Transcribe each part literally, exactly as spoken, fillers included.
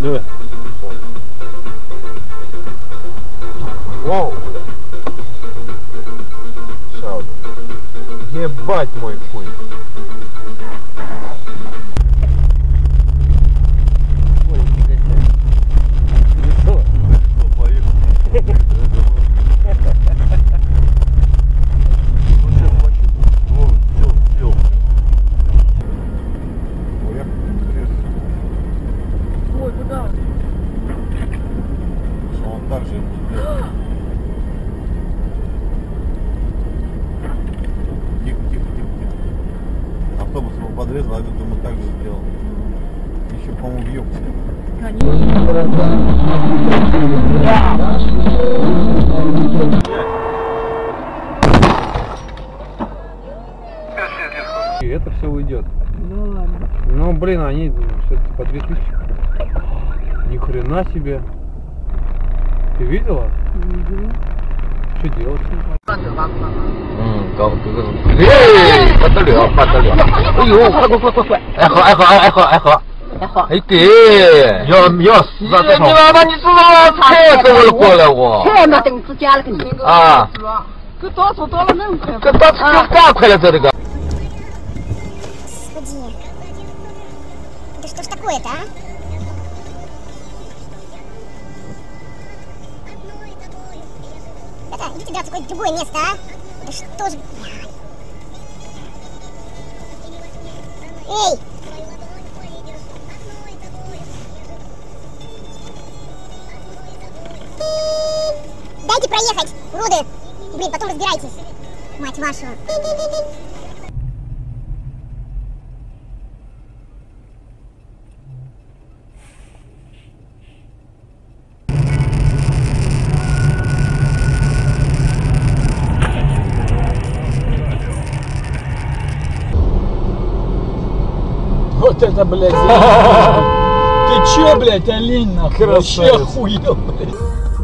Давай. Воу, бля. Ебать мой хуй. Ой, весело. Ой, куда он? Он так же будет. Тихо, тихо, тихо, тихо. Автобус его подрезал, а я думаю, так же сделал. Еще, по-моему, въебся. И это все уйдет. Ну ладно. Ну блин, они все-таки по две тысячи. Ни хрена себе. Ты видела? Угу. Что делать? Эй, батальон, батальон. Ой,快快快快！哎好哎好哎好哎好哎好哎给要要死啊！你妈妈你知道吗？菜给我过来我。 菜嘛，等自家了，肯定。 啊。 这多少多了那么快？ 这当时就八块了，这个。 Господи, да что ж такое-то, а? Да-да, идите драться в какое-то другое место, а? Да что же... Эй! Дайте проехать, уроды! Блин, потом разбирайтесь. Мать вашу. Вот это, блядь, ты чё, блядь, олень, нахуй? Вообще охуел, блядь.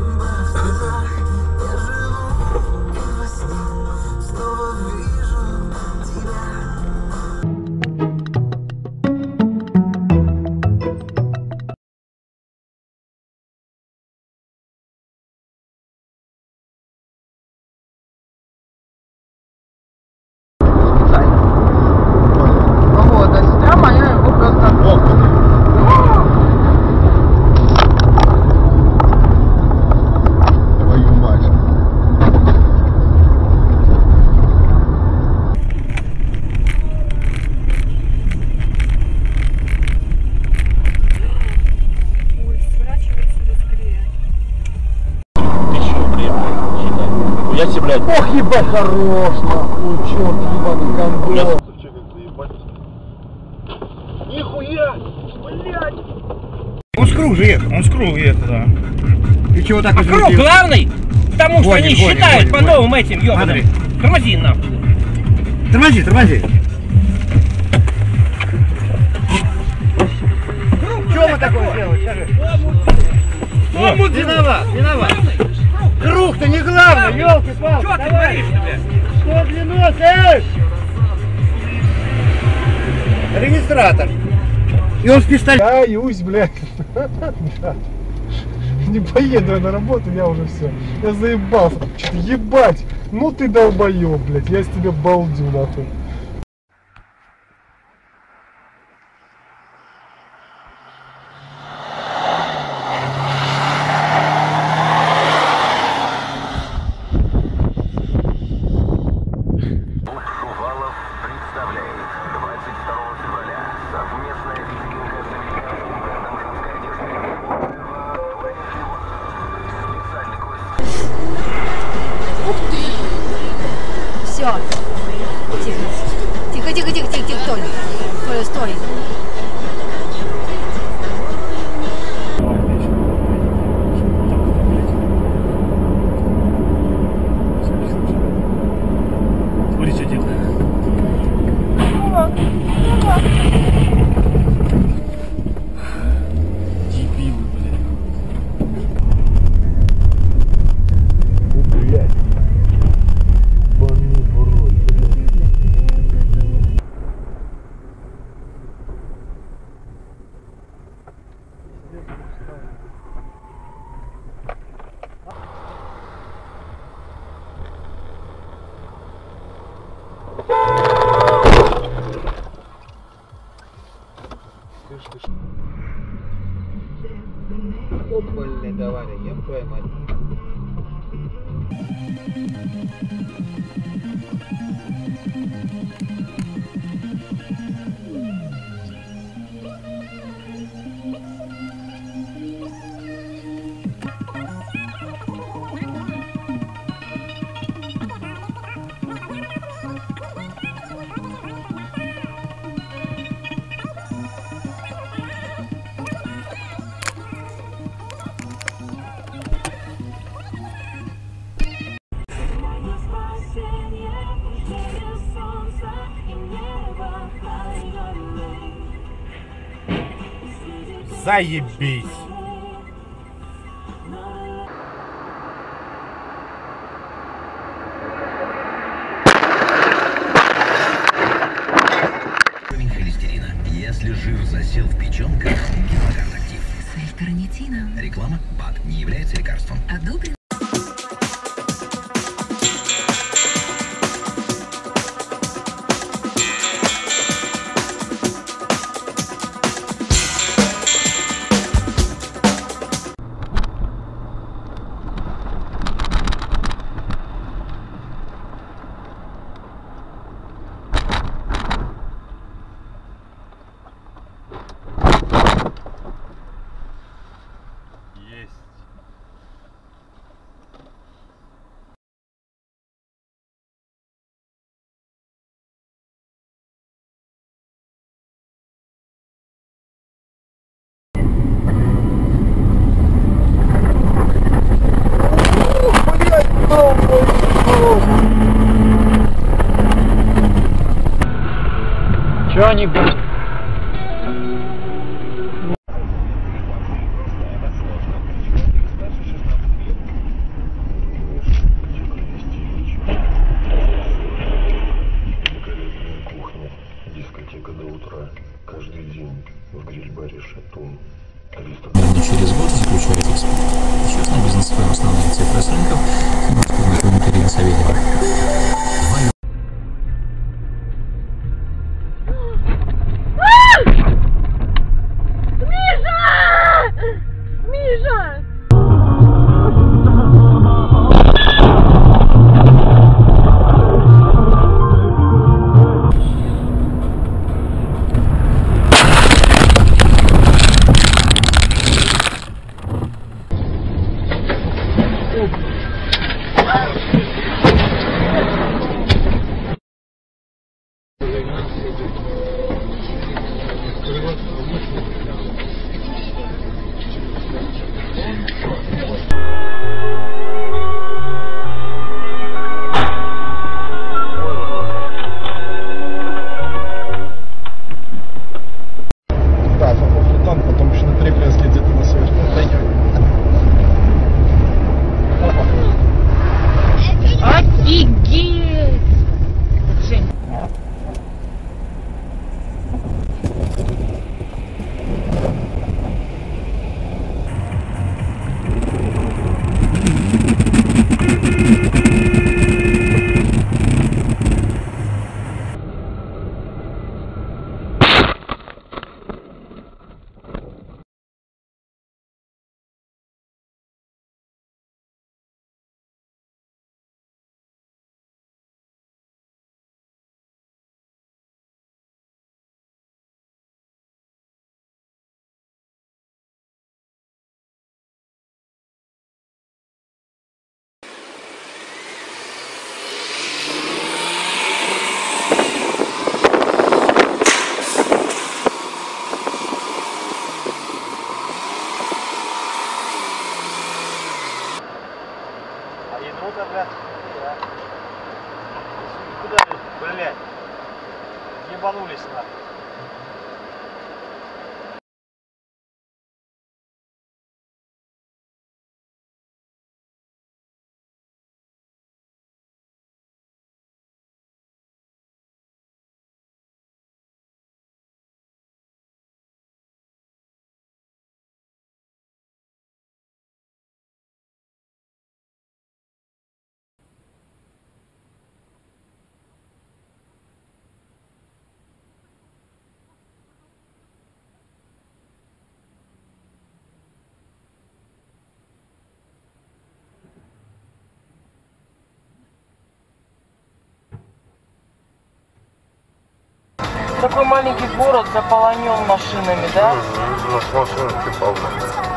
Я тебе, блядь. Ох, ебать, хорош, нахуй, черт, ебаный кондор. Нихуя! Блядь! Он с круг же ехал, он с круга ехал, да. И чего так? А круг главный? Потому что гонит, они гонит, считают гонит, по гонит. новым этим ёбаным. Тормози нахуй. Тормози, тормози. Что мы такое делаем? Скажи. Виноват, виноват. Круг-то не главный, ёлки-палки. Что ты творишь-то, блядь? Что длинос, эй! Регистратор. И он с пистолетом. Каюсь, блядь. Не поеду я на работу, я уже все. Я заебался. Что-то ебать. Ну ты долбоёб, блядь. Я с тебя балдю, нахуй. Ух ты! Все. Тихо. Тихо, тихо, тихо, тихо, тихо, Толя. Толя, стой. Смотри, что делает. Дебилы, блядь. Блядь. Ебаный в рот, блядь. Опальный, давай, ем твою мать. Заебись! Уровень холестерина. Если жир засел в печенках, Гипогард актив. С L-карнитином. Реклама БАД не является лекарством. Одобрен. Че они, блядь? Дискотека до утра. Каждый день в гриль-баре «Шатун». Примерно через год заключает эксперт. Честно, бизнес-план основные цифры с рынков. Можете познакомить Ирина Савельева. Куда ты, блядь? Ебанулись нахуй. такой маленький город заполонен машинами, да? У нас машина все полно.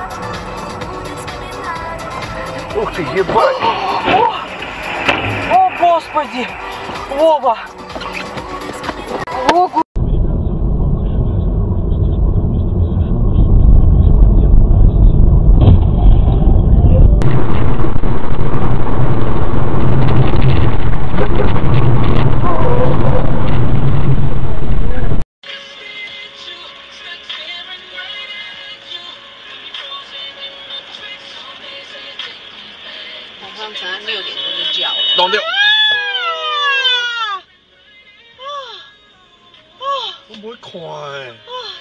Ух ты, ебать! О, о господи! Вова! О, го- 早上六点钟就叫了。 弄掉。我不会看哎。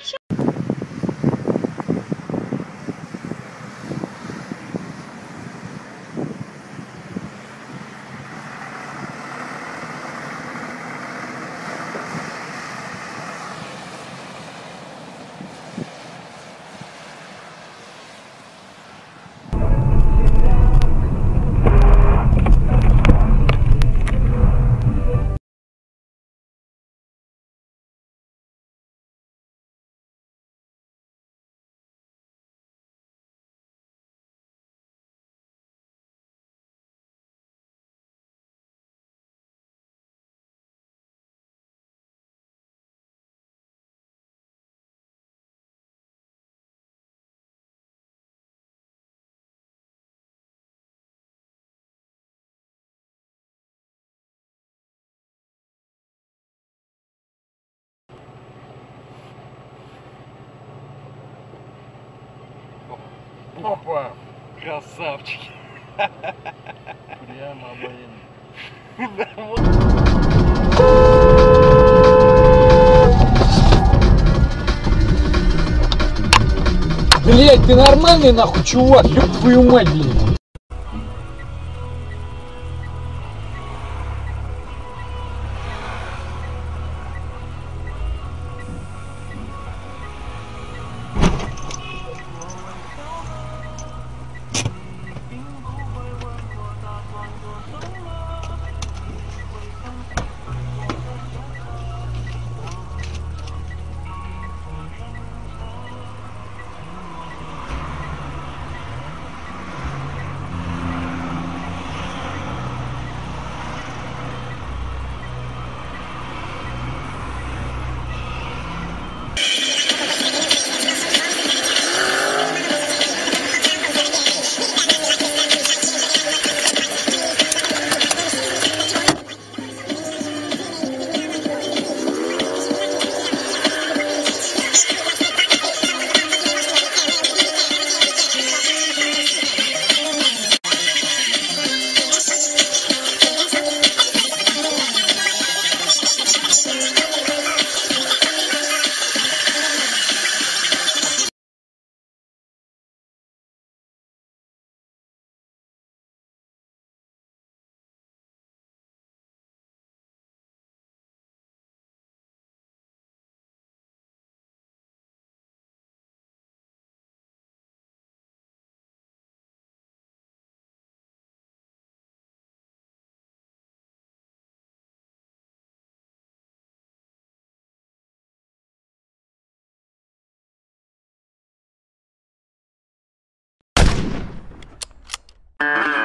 Опа! Красавчики! Прямо блин. Блять, ты нормальный нахуй, чувак? Ёб твою мать, блин. you